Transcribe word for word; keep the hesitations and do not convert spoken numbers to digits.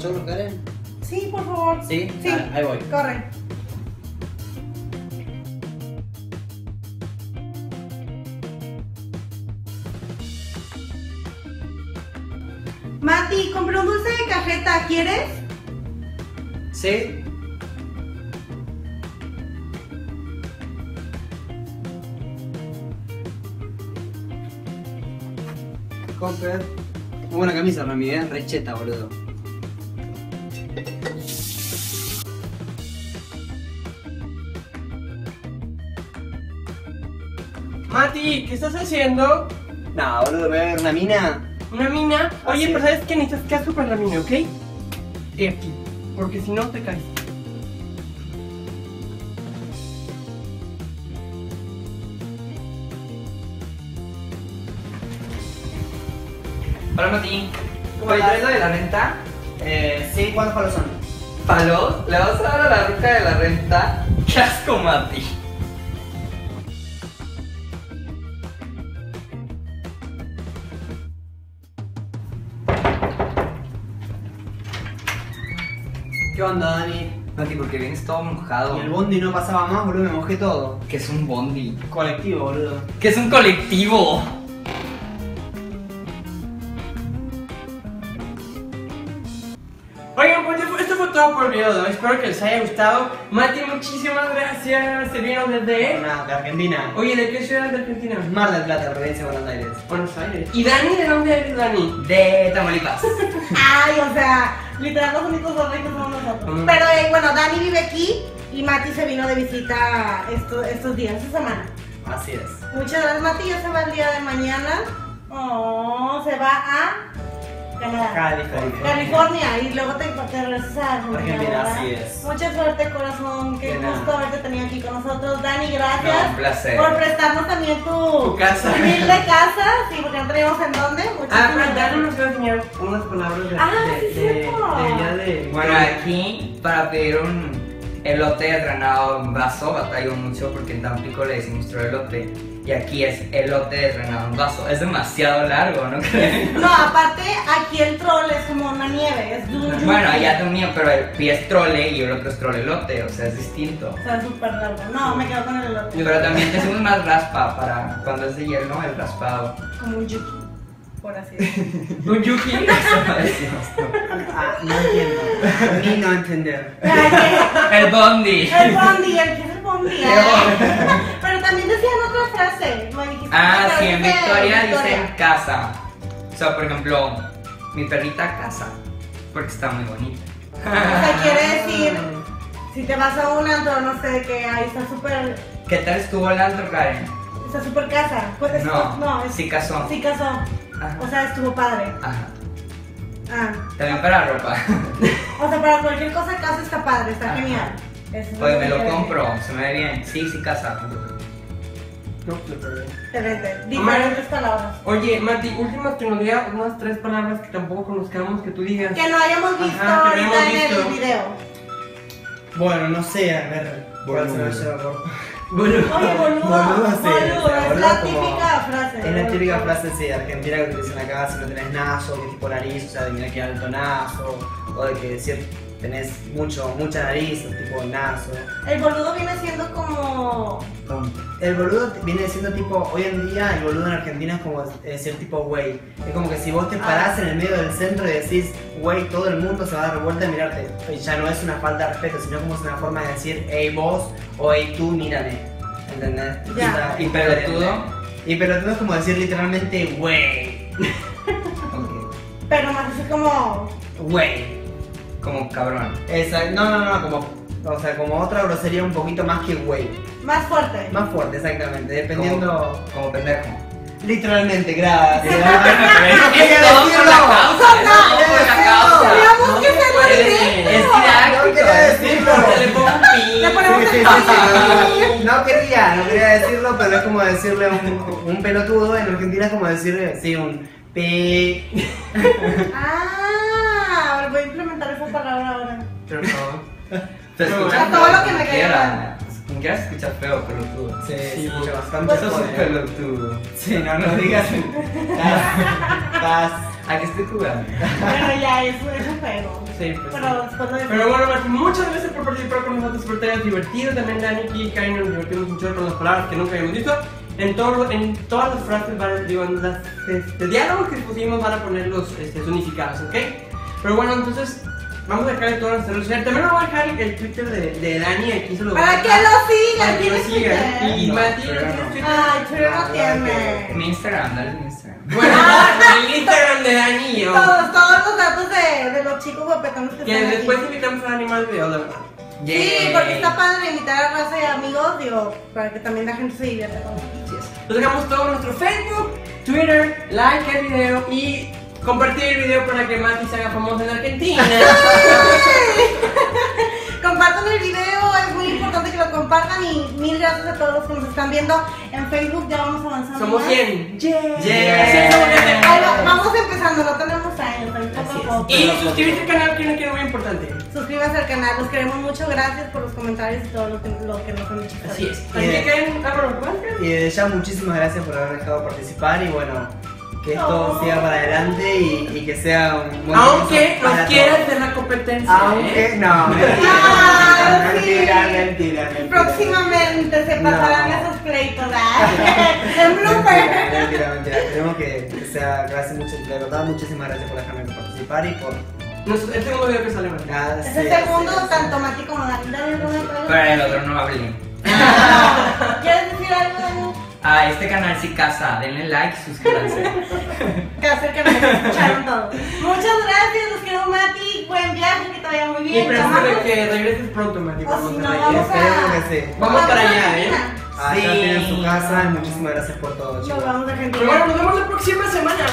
nosotros, Karen? Sí, por favor. Sí, Sí. Dale, ahí voy. Corre. Mati, compré un dulce de cajeta, ¿quieres? Sí. Compre. Muy buena camisa, Rami, ¿eh? Recheta, boludo. Mati, ¿qué estás haciendo? No, boludo, me voy a ver una mina. ¿Una mina? Oye, Así pero es. ¿sabes qué? Necesitas casco para la mina, ¿ok? De aquí, porque si no te caes. Hola Mati, ¿Cómo oye, estás? ¿traes lo de la renta? Eh, sí, ¿cuántos palos son? ¿Palos? ¿Le vas a dar a la ruca de la renta? ¡Qué asco, Mati! ¿Qué onda, Dani? Mati, porque vienes todo mojado. Y el bondi no pasaba más, boludo, me mojé todo. Que es un bondi. Colectivo, boludo. Que es un colectivo. Oigan, pues esto fue todo por el video de hoy. Espero que les haya gustado. Mati, muchísimas gracias. Se vieron desde... Una de Argentina. Oye, ¿de qué ciudad de Argentina? Mar del Plata, provincia de Buenos Aires. Buenos Aires. ¿Y Dani? ¿De dónde eres, Dani? De Tamaulipas. Ay, o sea, literal los únicos dos ricos somos nosotros. Mm. Pero eh, bueno, Dani vive aquí y Mati se vino de visita esto- estos días, esta semana. Así es. Muchas gracias, Mati. Ya se va el día de mañana. Oh, se va a Canadá. California. California y luego te, te regresas a Argentina. Argentina, ¿verdad? así es. Mucha suerte, corazón. Qué De nada. gusto haberte tenido aquí con nosotros. Dani, gracias. No, un placer. Por prestarnos también tu, Tu casa. tu humilde casa. Sí, porque no teníamos en dónde. Ah, Muchísimas pero Dani gracias. nos va a enseñar unas palabras de... Ah, de, sí, de, cierto. de, ya de... Bueno, aquí para pedir un elote desgranado en vaso batallo mucho porque en Tampico le decimos elote y aquí es elote desgranado en vaso. Es demasiado largo, ¿no crees? No, aparte, aquí el troll es como una nieve. Es duro. Bueno, allá también, pero el pie es trole y el otro es trolelote, o sea, es distinto. O sea, súper largo. No, me quedo con el elote. Pero también decimos más raspa para cuando es de hielo, el raspado. Como un yuki, por así decirlo. Un Yuki. Eso no decimos, ¿no? Ah, no entiendo. A mí no entender. El bondi. El bondi, el que es el bondi. ah. Pero también decían otra frase. Me dijiste Ah, otra sí, en vez de Victoria Victoria. dicen casa. O sea, por ejemplo, mi perrita casa, porque está muy bonita. O sea, quiere decir, si te vas a un antro, no sé, que ahí está súper, ¿Qué tal estuvo el antro, Karen? está súper casa. Pues es- No, no, es, sí casó. sí casó. Ajá. O sea, estuvo padre. Ajá. Ah. También para ropa. O sea, para cualquier cosa casa está padre, está Ajá. genial. Eso es Oye, me lo que- compro, se me ve bien. Sí, sí casa. No, súper bien. Excelente. Diferentes palabras. Oye, Mati, última que nos diga unas tres palabras que tampoco conozcamos, que tú digas. Que no hayamos visto Ajá, que no ahorita hayamos en el visto. video. Bueno, no sé, a ver. ¿Cuál se me lleva por.? Bueno, Oye, boludo. Boludo, sí, Boludo, o sea, es boludo la como- típica frase. Es la típica frase sí, argentina que utilizan acá si no tenés naso, que tipo nariz, o sea, de mira que alto naso, o de que decir tenés mucho, mucha nariz, tipo naso. El boludo viene siendo como. El boludo viene siendo tipo, hoy en día el boludo en Argentina es como decir tipo güey. Es como que si vos te parás en el medio del centro y decís güey, todo el mundo se va a dar vuelta a mirarte. Y ya no es una falta de respeto, sino como es una forma de decir hey vos o hey tú, mírame. ¿Entendés? Ya. Está ¿Y pelotudo? Y pelotudo es como decir literalmente güey. Ok. Pero más así como. Güey. Como cabrón. Exacto, no, no, no, como, o sea, como otra grosería un poquito más que güey. Más fuerte. Más fuerte, exactamente, dependiendo. Como, como pendejo. Literalmente, gracias. No quería decirlo. Teníamos que ser puede directos. decir. Es No quería decirlo. le pongo un pi. Le ponemos Sí, sí, el sí, sí. No quería, no quería decirlo, pero es como decirle un, un pelotudo. En Argentina es como decirle, sí, un pi. Ah, a ver, voy a implementar esa palabra ahora. Pero no. Se escucha A todo feo lo que me como caiga quiera. Como quiera se escucha feo, pelotudo. Sí, Sí, se escucha pues, bastante Sos un joder. pelotudo. Sí, no, no digas. Estás. estás ¿A qué estoy jugando? Bueno, ya, es, es un juego. Sí, pues. Pero después lo Pero bueno, Mati, muchas gracias por participar con nosotros, por estar divertido. También Dani y Kai nos divertimos mucho con las palabras que nunca habíamos visto. En, todo, en todas las frases, van, digo, en las este, diálogos que pusimos van a ponerlos este, unificados, ¿ok? Pero bueno, entonces vamos a dejar en todas nuestras redes sociales. También vamos a dejar el, el Twitter de, de Dani, aquí se lo voy a Para que dejar, lo sigan, para que lo tienes sigan. Twitter. Y No, Mati, pero ¿no no. tienes Twitter? Ay, Twitter no Ah, tiene. Mi Instagram, dale mi Instagram. Bueno, el Instagram de Dani y yo. Todos, todos los datos de, de los chicos guapetones que Que están después aquí. invitamos a Dani más videos, la verdad. Sí, Yay. porque está padre invitar a raza y amigos, digo, para que también la gente se divierta con nosotros. Así es. Nos dejamos todo nuestro Facebook, Twitter, like el video y compartir el video para que Mati se haga famosa en Argentina. Compartan el video, es muy importante que lo compartan y mil gracias a todos los que nos están viendo en Facebook, ya vamos avanzando. Somos más. cien. Yeah. Sí, somos cien. Ahí va- vamos empezando, no tenemos años, ahí poco Así a poco. es. Y suscribirse al canal, que es muy importante. Suscríbanse al canal, los queremos mucho, gracias por los comentarios y todo lo que, lo que nos han dicho. Así es. Así Bien. que caen, ah, bueno, ¿cuál? Y desde ya muchísimas gracias por haber dejado participar y bueno, que esto Oh. siga para adelante y, y que sea un buen Aunque comienzo nos para quieran todos. hacer la competencia. Aunque, ¿eh? no, mentira, Ah, mentira, sí. mentira, mentira. Próximamente se pasarán No. esos pleitos, ¿ah? en Mentira, blooper. mentira, mentira. Tenemos que, que sea, gracias mucho, de verdad, muchísimas gracias por dejarme participar y por Nuestro- el segundo video que sale, Mati. nada. Es sí, el segundo, sí, sí. tanto Mati como Dani. Dani, ¿alguna pregunta? Para el otro no hablé. ¿Quieres decir algo, Dani? A este canal sí casa, denle like, suscríbanse. Que hacer que nos escucharon todo. Muchas gracias, los quiero, Mati. Buen viaje, que te vaya muy Y bien. espero Tomamos- que regreses pronto, Mati. O por si no, Monterrey. vamos a- Esperemos que sí. Vamos para allá, ¿eh? Acá Sí. tienen su casa y muchísimas gracias por todo, Nos chicos. vamos a Argentina. Pero bueno, nos vemos la próxima semana.